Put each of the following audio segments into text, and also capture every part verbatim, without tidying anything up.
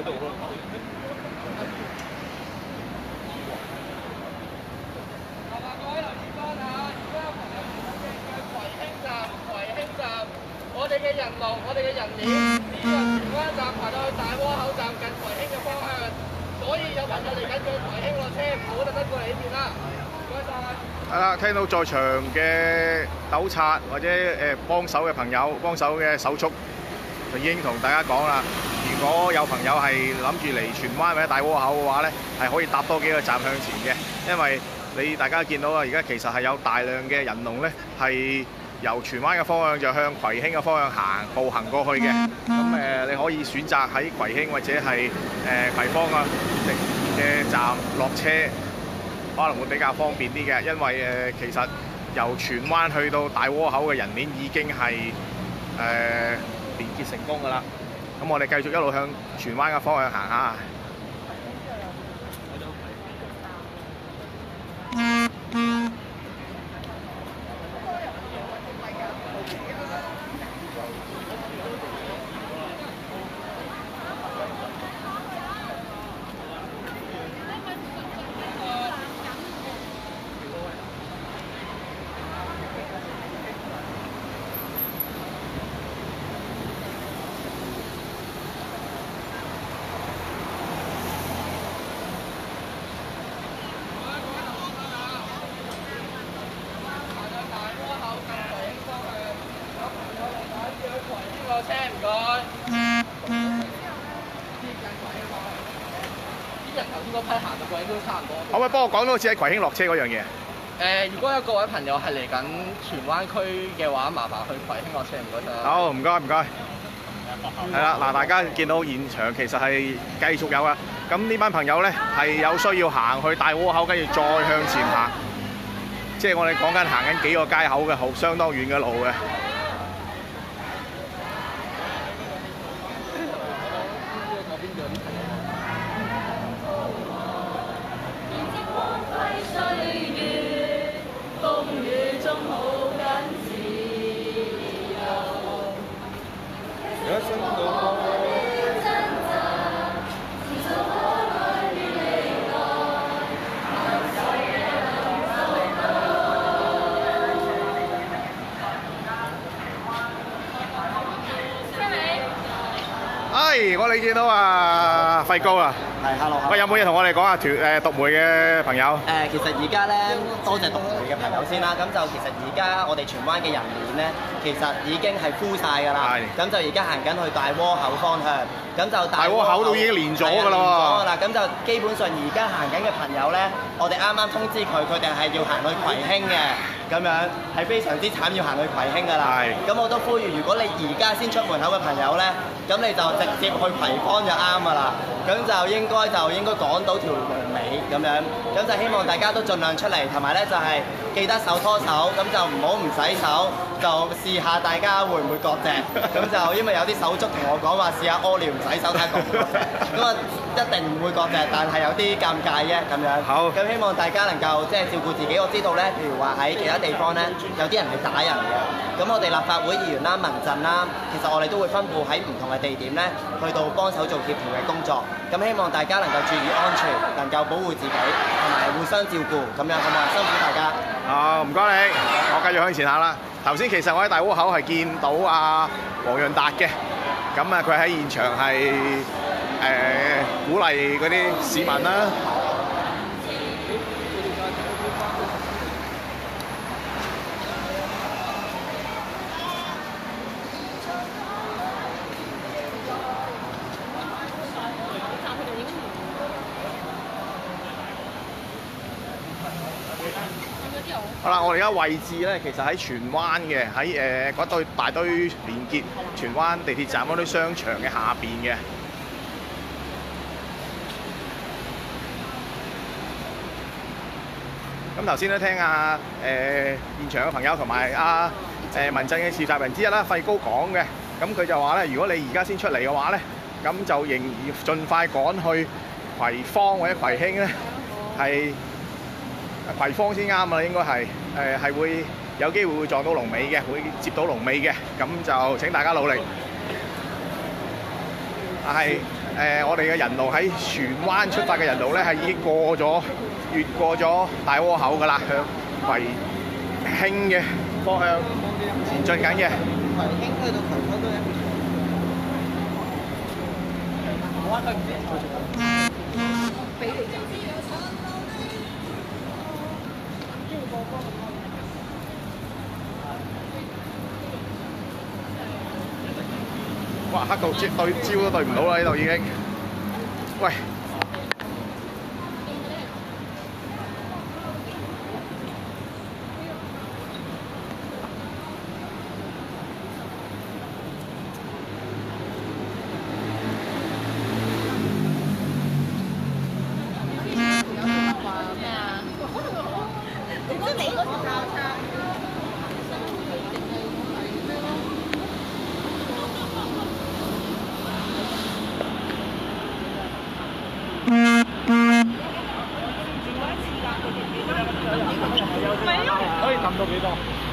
度咯。各位留意翻下，而家朋友嘅葵興站，葵興站，我哋嘅人龍，我哋嘅人鏈，呢個荃灣站排到去大窩口站近葵興嘅方向，所以有朋友嚟緊嘅葵興落車，唔好特登過嚟呢邊啦。唔該晒。係啦，聽到在場嘅糾察或者誒幫手嘅朋友、幫手嘅手足，就已經同大家講啦。如果有朋友係諗住嚟荃灣或者大窩口嘅話咧，係可以搭多幾個站向前嘅，因為你大家見到啊，而家其實係有大量嘅人龍咧，係由荃灣嘅方向就向葵興嘅方向行步行過去嘅。咁誒，你可以選擇喺葵興或者係誒葵芳啊嘅站落車。可能會比較方便啲嘅，因為誒其實由荃灣去到大窩口嘅人鏈已經係誒、呃、連結成功㗎啦。咁我哋繼續一路向荃灣嘅方向行下。車唔該。啲人頭先嗰批行到鬼都差唔多。可唔可以幫我講多次喺葵興落車嗰樣嘢？誒，如果有各位朋友係嚟緊荃灣區嘅話，麻煩去葵興落車，唔該晒。好，唔該唔該。係啦，嗱，大家見到現場其實係繼續有啊。咁呢班朋友咧係有需要行去大窩口，跟住再向前行。即係我哋講緊行緊幾個街口嘅，好相當遠嘅路嘅。係，我哋見到啊費高啊，係 hello。喂，有冇嘢同我哋講下團誒獨梅嘅朋友？誒，其實而家咧，多謝獨梅嘅朋友先啦。咁就其實而家我哋荃灣嘅人鏈咧，其實已經係 full 曬㗎啦。係。咁就而家行緊去大窩口方向，咁就大窩口都已經連咗㗎啦喎。連咗㗎啦，咁就基本上而家行緊嘅朋友咧，我哋啱啱通知佢，佢哋係要行去葵興嘅。咁樣係非常之慘，要行去葵興㗎啦。係。咁我都呼籲，如果你而家先出門口嘅朋友咧，咁你就直接去葵芳就啱㗎啦。咁就應該就應該趕到條龍尾咁樣。咁就希望大家都盡量出嚟，同埋咧就係記得手拖手，咁就唔好唔洗手，就試下大家會唔會割席。咁就因為有啲手足同我講話試下屙尿唔洗手睇下割唔割席。咁啊一定唔會割席，但係有啲尷尬啫咁樣。好。咁希望大家能夠即係照顧自己。我知道咧，譬如話喺其他地方咧，有啲人係打人嘅。咁我哋立法會議員啦、民陣啦，其實我哋都會分佈喺唔同嘅地點咧，去到幫手做協調嘅工作。咁希望大家能夠注意安全，能夠保護自己，同埋互相照顧，咁樣好嘛？辛苦大家。好，唔該你，我繼續向前行啦。頭先其實我喺大窩口係見到阿黃潤達嘅，咁啊佢喺現場係誒鼓勵嗰啲市民啦。好啦，我哋而家位置咧，其實喺荃灣嘅，喺誒嗰堆大堆連結荃灣地鐵站嗰堆商場嘅下邊嘅。咁頭先咧聽阿誒現場嘅朋友同埋阿誒民陣嘅召集人之一啦，費高講嘅，咁佢就話咧，如果你而家先出嚟嘅話咧，咁就仍然盡快趕去葵芳或者葵興咧，係。葵芳先啱啊，應該係誒係會有機會會撞到龍尾嘅，會接到龍尾嘅，咁就請大家努力。但係誒我哋嘅人龍喺荃灣出發嘅人龍咧係已經過咗越過咗大窩口㗎啦，向葵興嘅方向前進緊嘅。葵興去到葵涌都一條。我話佢唔知。俾你就。哇！黑到接對焦都對唔到啦，呢度已經。喂！可以撳到幾多？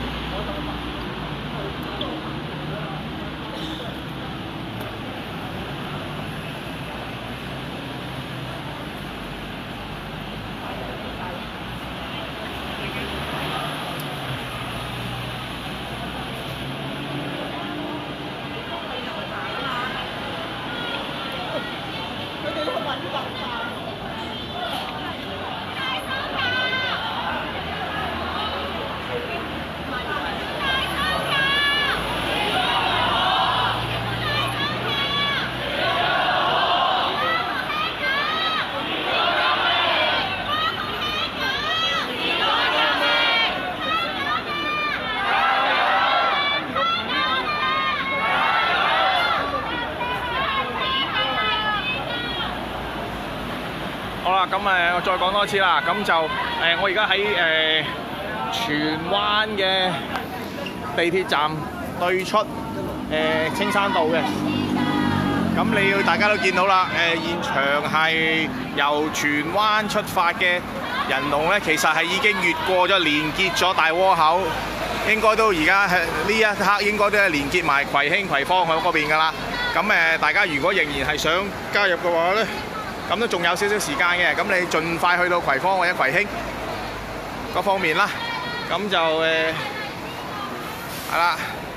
好啦，咁誒我再講多次啦，咁就誒我而家喺誒荃灣嘅地鐵站對出誒青山道嘅，咁你要大家都見到啦，誒現場係由荃灣出發嘅人龍咧，其實係已經越過咗連結咗大窩口，應該都而家係呢一刻應該都係連結埋葵興葵芳響嗰邊㗎啦。咁誒大家如果仍然係想加入嘅話咧，咁都仲有少少時間嘅，咁你盡快去到葵芳或者葵興嗰方面啦。咁就誒係啦。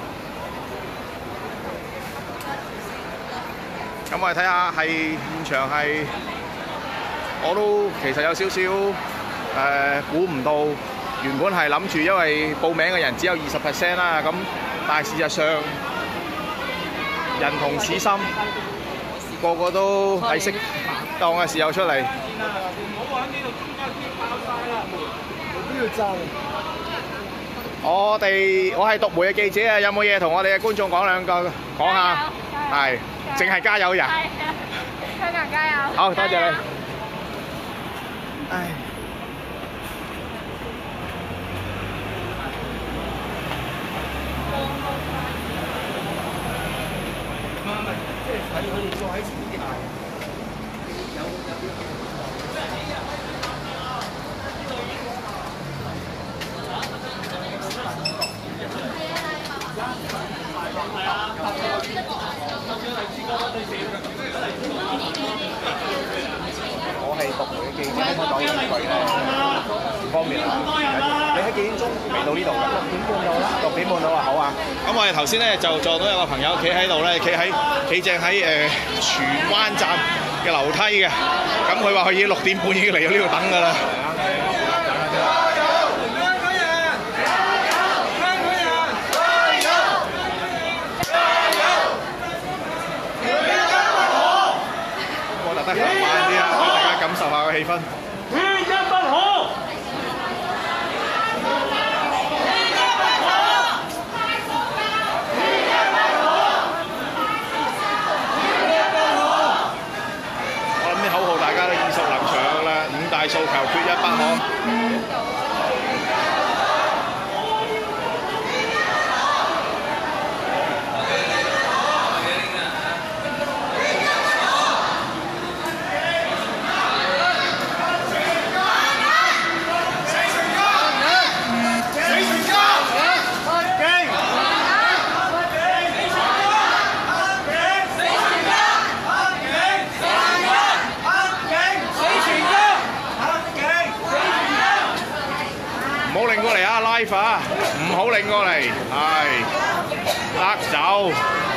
咁我哋睇下係現場係，我都其實有少少誒估唔到，原本係諗住因為報名嘅人只有二十 percent 啦，咁但係事實上人同此心，個個都係適當嘅時候出嚟。我哋我係獨媒嘅記者啊，有冇嘢同我哋嘅觀眾講兩句講下？係，淨係加油人。香港加油！好，多謝你。唉。唔係唔係，即係睇佢哋坐喺前面啲嗌。有有。我係獨媒嘅記者，可唔可以講兩句咧？唔方便啊！你喺幾點鐘嚟到呢度㗎？六點半到啦。六點半到啊，好啊。咁我哋頭先咧就撞到有個朋友企喺度咧，企喺企正喺誒荃灣站嘅樓梯嘅。咁佢話佢已經六點半已經嚟到呢度等㗎啦。得行慢啲啊，俾大家感受下個氣氛。缺一不可。我諗啲口號大家都耳熟能詳㗎啦，五大訴求缺一不可。 好擰過嚟，係得走。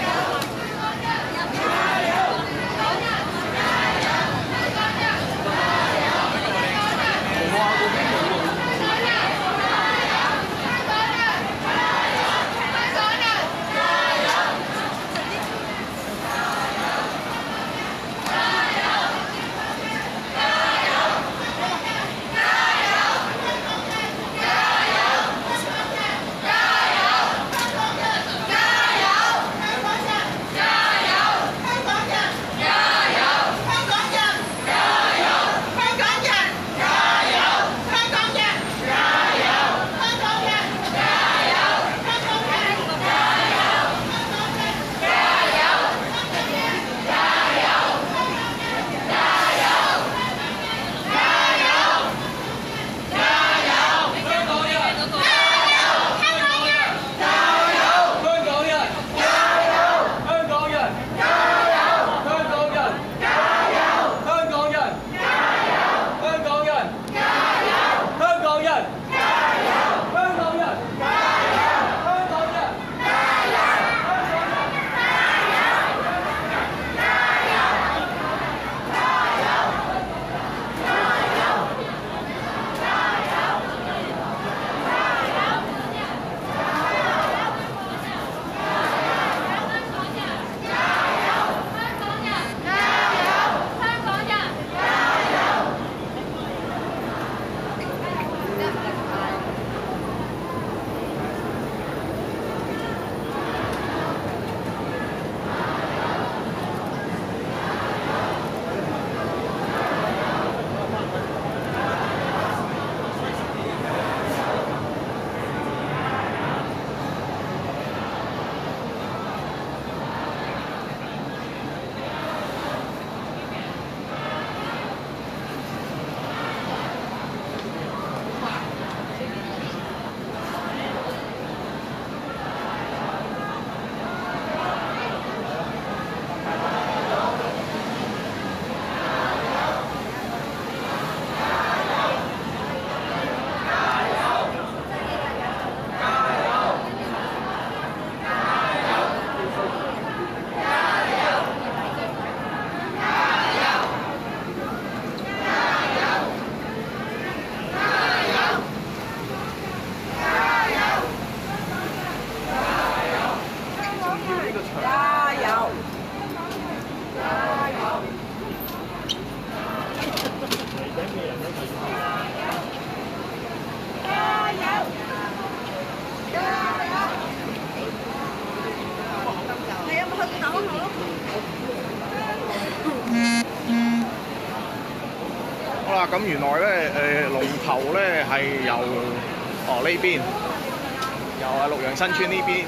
好啦，咁原來咧誒龍頭咧係由哦呢邊，由啊綠楊新村呢邊。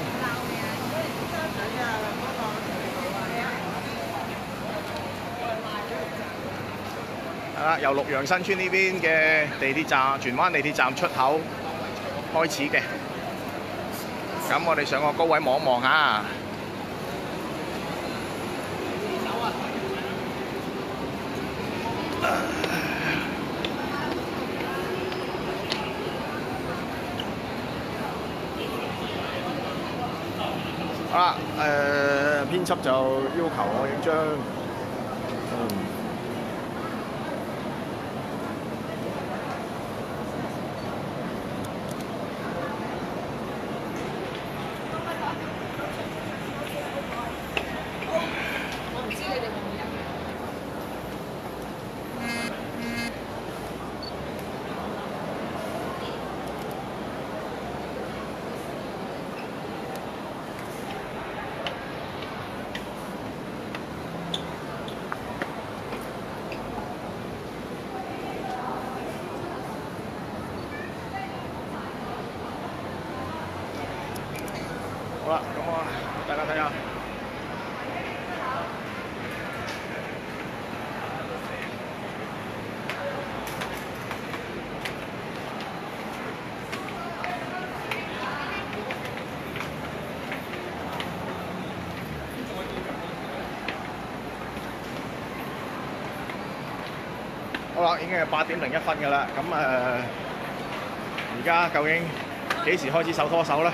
係啦，由綠楊新村呢邊嘅地鐵站，荃灣地鐵站出口開始嘅。咁我哋上個高位望一望下。好啦，誒、呃、編輯就要求我影張，嗯。好啦，咁啊，大家睇下。好啦，已經係八點零一分㗎啦。咁誒，而家究竟幾時開始手拖手咧？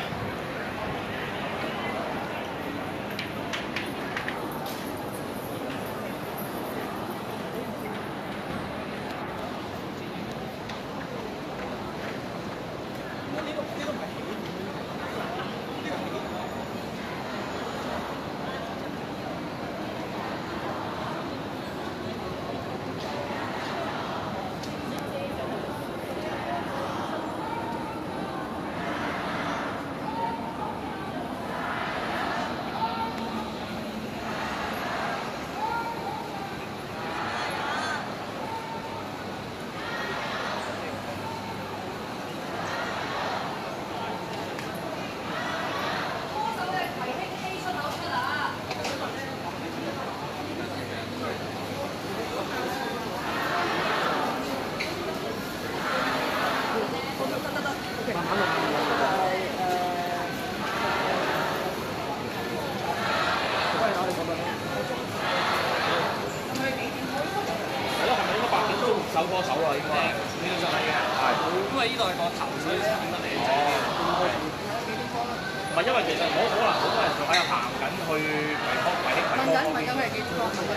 手拖手啊，應該呢度就係嘅，係。因為呢度係個頭，所以先得你。哦。唔係因為其實我可能好多人仲喺度行緊去維康、維興、維康。問緊問緊佢係幾多？問緊。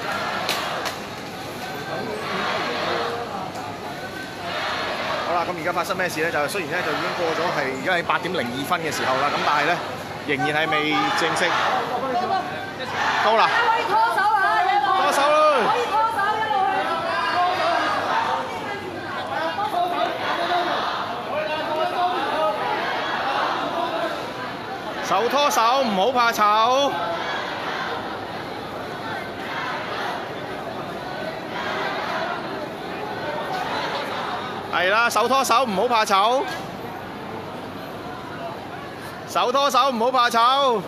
好啦，咁而家發生咩事咧？就雖然咧就已經過咗係而家係八點零二分嘅時候啦，咁但係咧仍然係未正式到啦。可以拖手啊！拖手啦！可以拖手一路去。手拖手，唔好怕醜。係啦，手拖手，唔好怕醜。手拖手，唔好怕醜。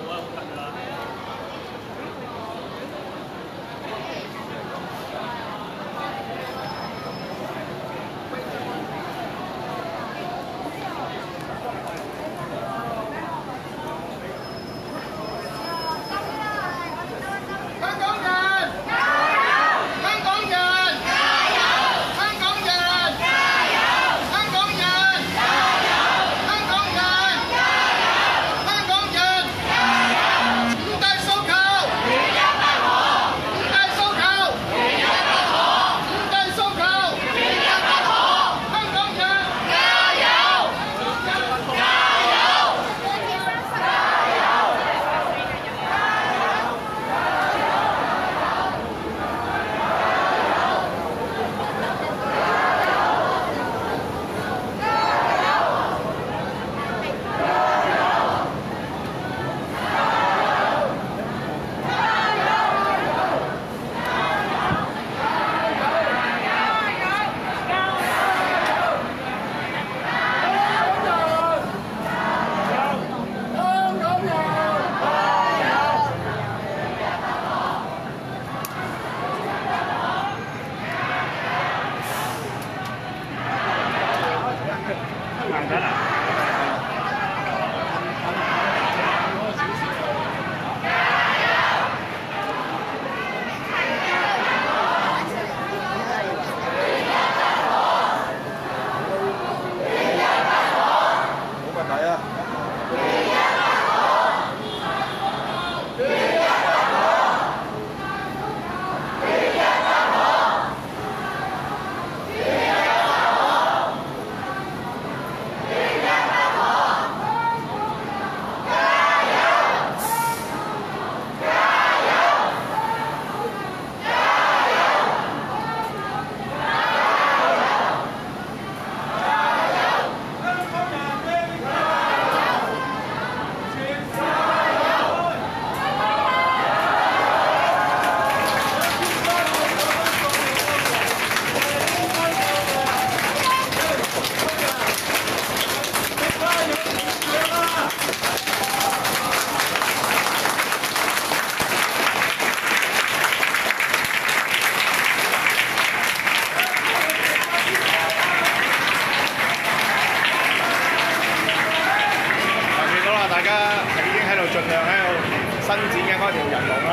伸展嘅嗰條人龍啦。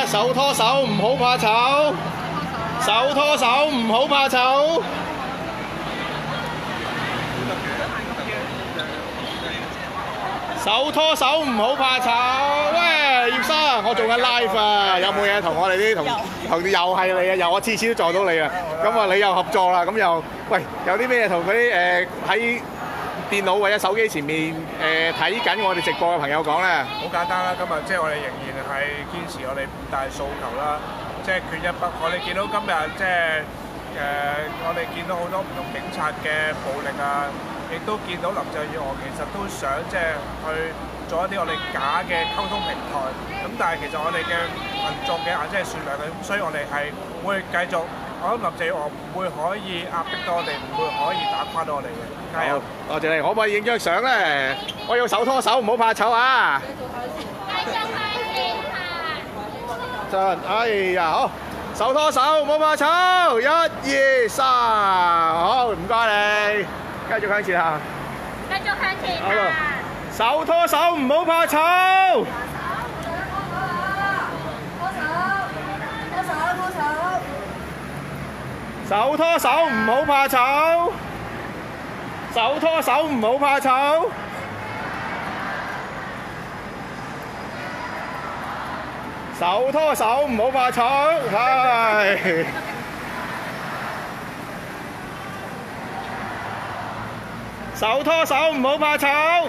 手拖手唔好怕醜，手拖手唔好怕醜。手拖手唔好怕醜。喂，葉生，我做緊 live 啊，有冇嘢同我哋啲同同又係你啊？又我次次都撞到你啊！咁啊，你又合作啦，咁又喂，有啲咩同嗰啲誒喺電腦或者手機前面誒睇緊我哋直播嘅朋友講咧？ 好簡單啦，今日即係我哋仍然係堅持我哋五大訴求啦，即係缺一不可。我哋見到今日即係誒，我哋見到好多唔同警察嘅暴力啊！亦都見到林鄭月娥其實都想即係去做一啲我哋假嘅溝通平台，咁但係其實我哋嘅民眾嘅眼睛係雪亮嘅，所以我哋係會繼續，我諗林鄭月娥唔會可以壓迫到我哋，唔會可以打垮到我哋嘅。加油！ 多謝你，可唔可以影張相咧？我要手拖手，唔好怕醜啊！真，哎呀，好，手拖手，唔好怕醜，一二三，好，唔該你。繼續向前行， 繼續向前行。 手拖手唔好怕醜。手拖手唔好怕醜。手拖手唔好怕醜。手拖手唔好怕醜，係。手拖手唔好怕醜。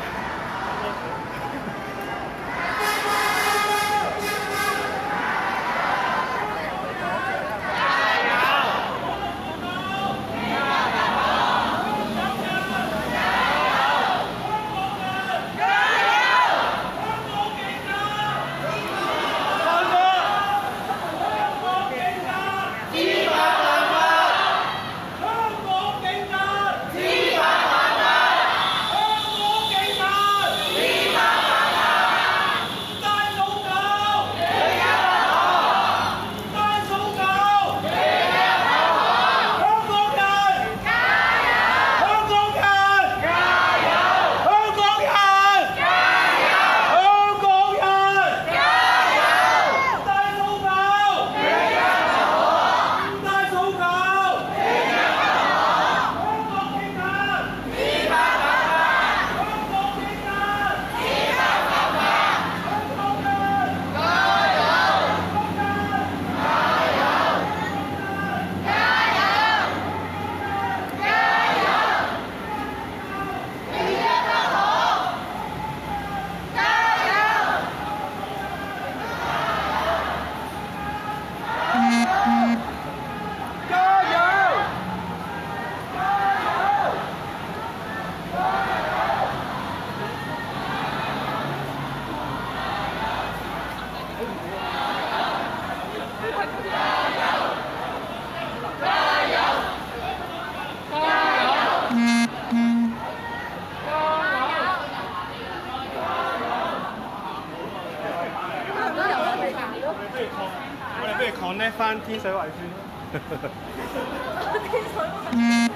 我哋不如 connect 翻天水圍先咯。天水圍。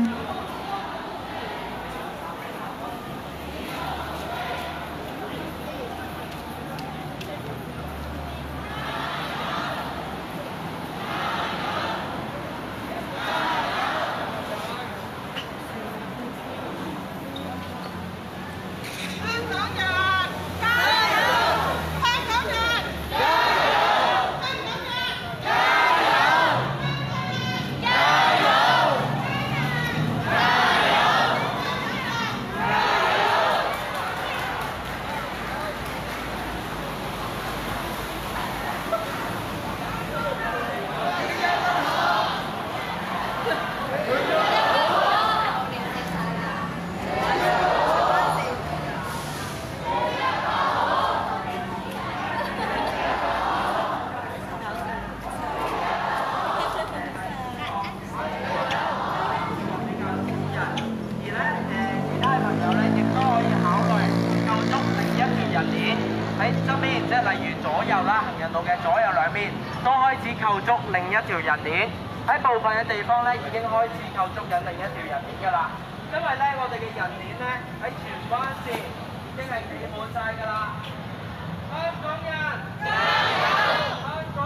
喺側邊，即係例如左右啦，行人路嘅左右兩邊都開始構築另一條人鏈。喺部分嘅地方咧，已經開始構築緊另一條人鏈㗎啦。因為咧，我哋嘅人鏈咧喺荃灣線已經係企滿晒㗎啦。香港人加油！香港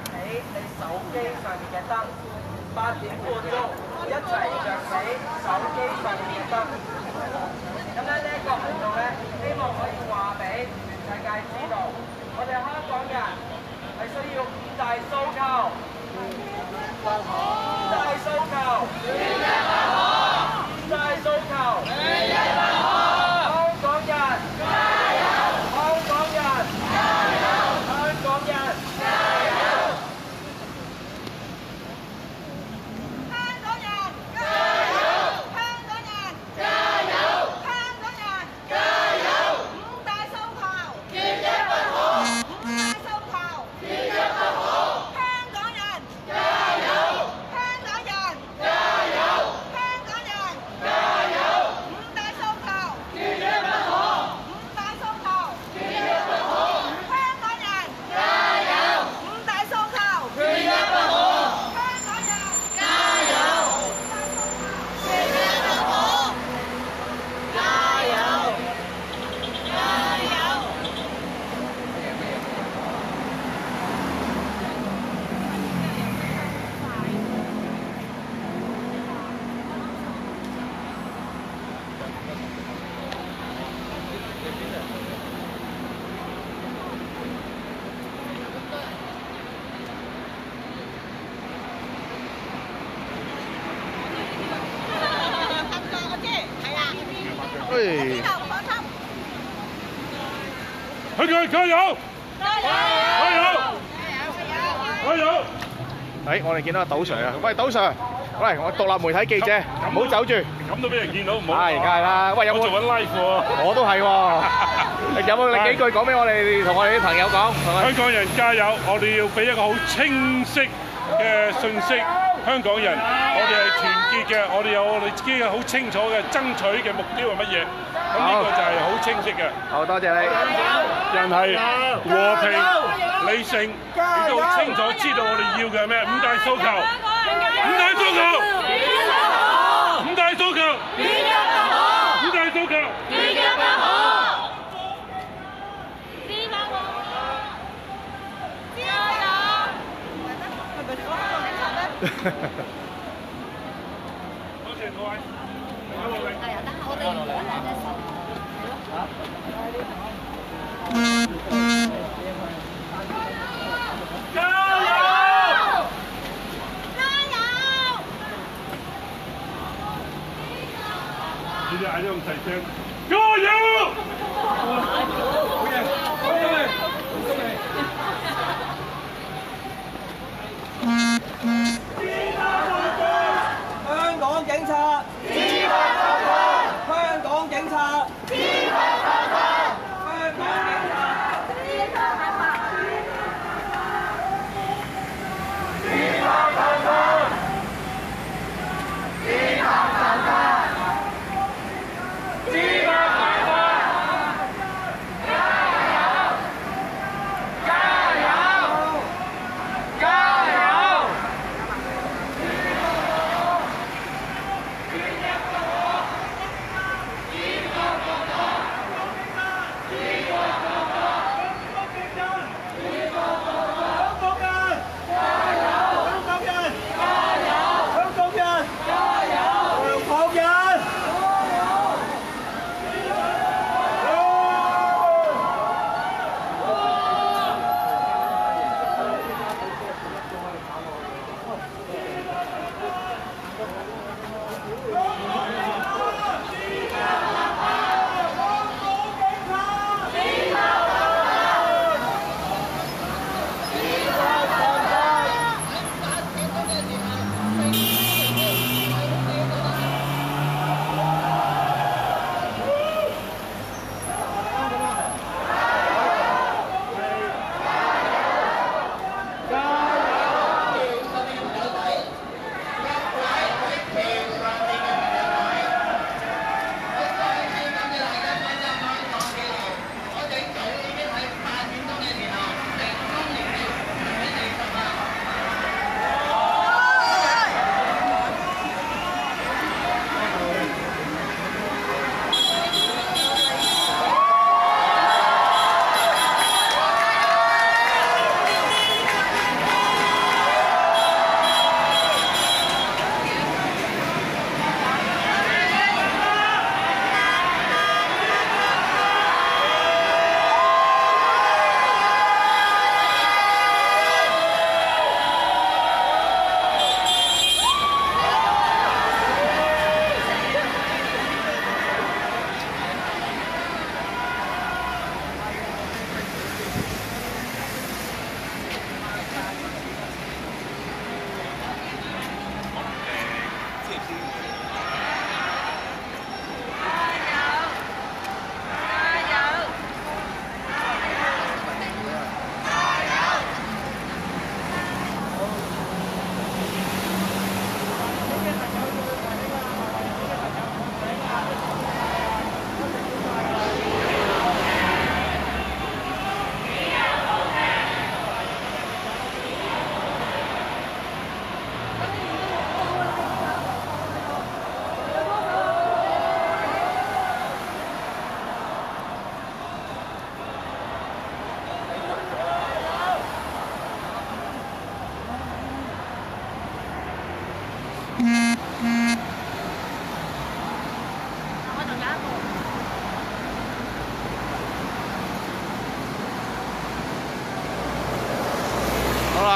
起你手機上面嘅燈，八點半鐘一齊着起手機上面嘅燈。咁咧呢一個行動咧，希望可以話俾全世界知道，我哋香港人係需要五大訴求。五大訴求，五大訴求，香港人加油！香港人加油！香港人加油！香港人加油！香港人加油！香港人加油！五大訴求，缺一不可。五大訴求，缺一不可。香港人加油！香港人加油！香港人加油！五大訴求，缺一不可。五大訴求，缺一不可。香港人加油！五大訴求，缺一不可。香港人加油！缺一不可。加油！加油！ 喂， 香港人加油！加油！加油！ 誒，我哋見到阿賭 Sir 啊，喂，賭 Sir，喂，我獨立媒體記者，唔好走住。 咁都俾人見到，唔好。 係，梗係啦。喂，有冇做緊 live 喎？ 我都係喎。有冇你幾句講俾我哋同我哋啲朋友講？ 香港人加油！我哋要俾一個好清晰嘅信息。香港人，我哋係團結嘅，我哋有我哋自己嘅好清楚嘅爭取嘅目標係乜嘢？咁呢個就係好清晰嘅。 好多謝你。 人係和平、理性，亦都好清楚知道我哋要嘅係咩？五大訴求，五大訴求，五大訴求，五大訴求。多謝各位，大家努力。係啊，但係我哋唔好兩隻手。加油！加油！你哋嗌得咁細聲，加油！好嘢，好嘢，恭喜你！ 香港警察，依法執法；香港警察，依法執法；香港警察，依法執法；依法執法；依法執法；依法執法；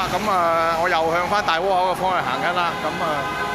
咁啊，我又向翻大窩口嘅方向行緊啦，咁啊。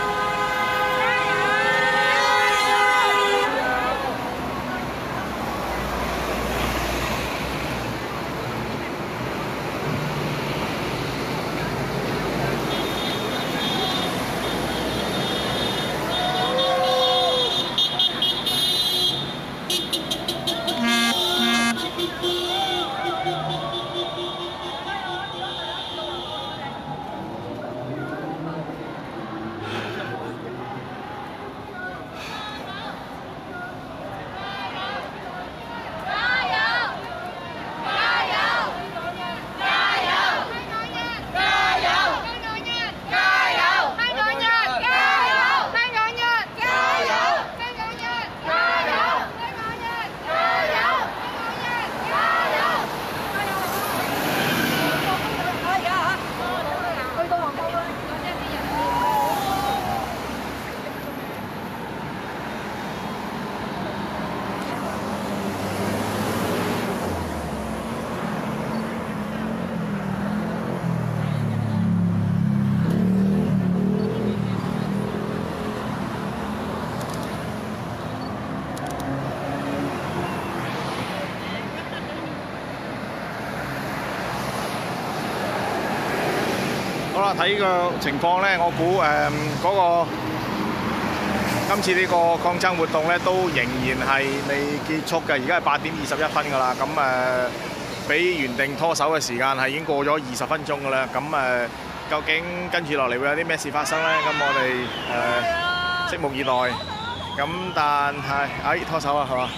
好啦，睇個情況咧，我估誒嗰個今次呢個抗爭活動咧，都仍然係未結束嘅。而家係八點二十一分㗎啦，咁誒比原定拖手嘅時間係已經過咗二十分鐘㗎啦。咁誒究竟跟住落嚟會有啲咩事發生咧？咁我哋誒拭目以待。咁但係哎拖手啊，係嘛？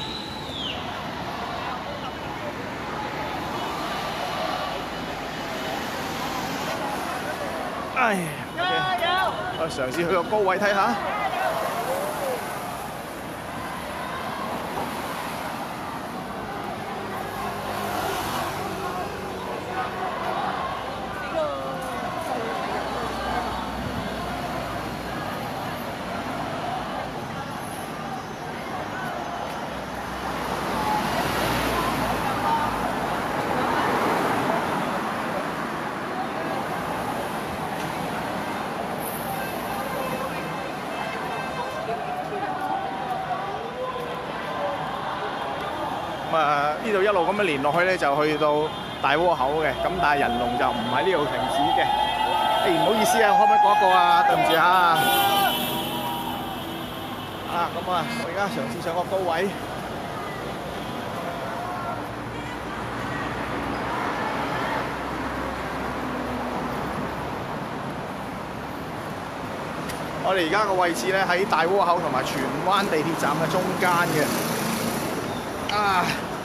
唉，我嘗試去個高位睇下。咁啊，呢度一路咁樣連落去咧，就去到大窩口嘅。咁但係人龍就唔喺呢度停止嘅。誒唔好意思啊，我可唔可以講一個啊？對唔住嚇。啊，咁啊，我而家嘗試上個高位。我哋而家個位置咧喺大窩口同埋荃灣地鐵站嘅中間嘅。啊！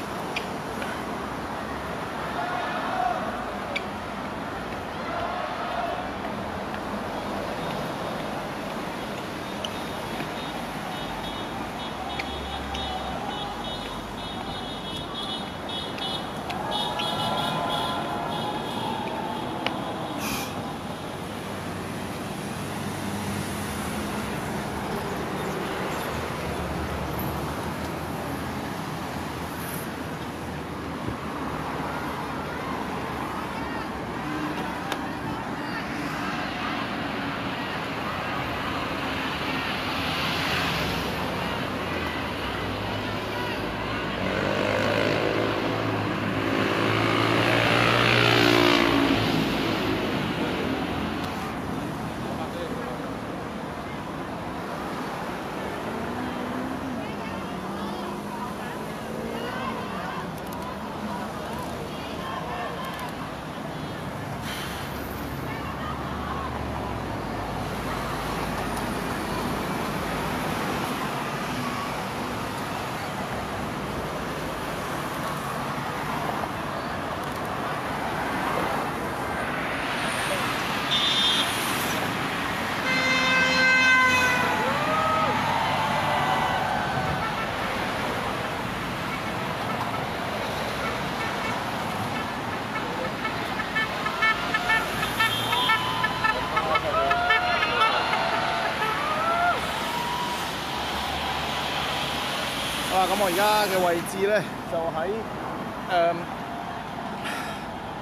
好啦，咁我而家嘅位置咧就喺誒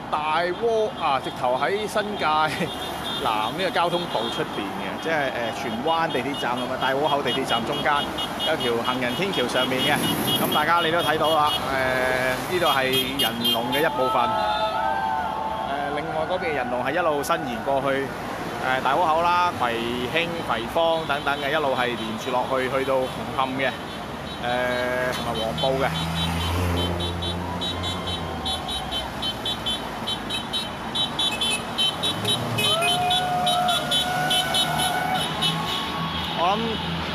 大窩啊，直頭喺新界南呢個交通部出邊嘅，即係誒荃灣地鐵站同埋大窩口地鐵站中間有條行人天橋上面嘅。咁大家你都睇到啦，誒呢度係人龍嘅一部分。誒、呃、另外嗰邊人龍係一路伸延過去誒、呃、大窩口啦、葵興、葵芳等等嘅，一路係連住落去去到紅磡嘅，誒同埋黃埔嘅。我諗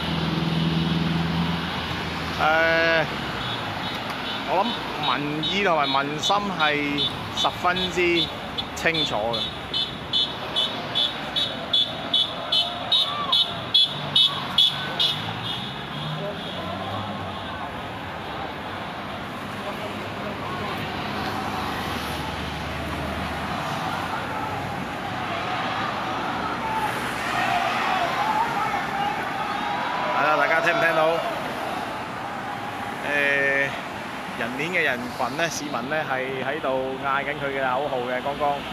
誒，我諗民意同埋民心係十分之清楚嘅。大家聽唔聽到？誒、呃，人鏈嘅人群咧，市民咧係喺度嗌緊佢嘅口號嘅，剛剛。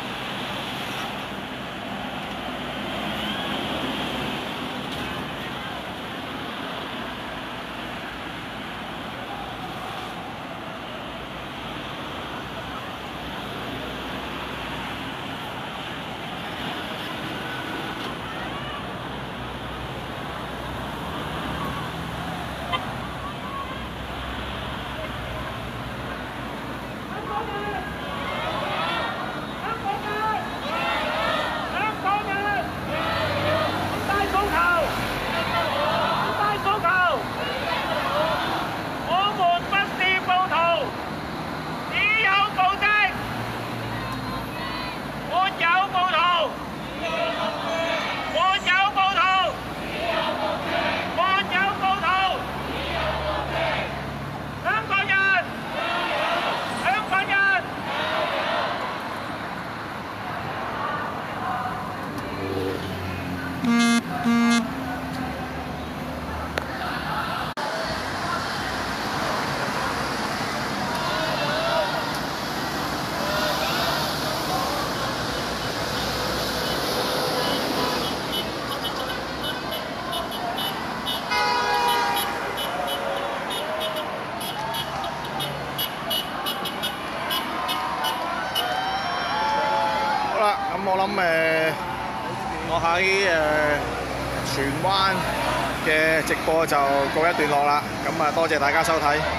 咁我諗誒，我喺誒荃灣嘅直播就告一段落啦。咁啊，多謝大家收睇。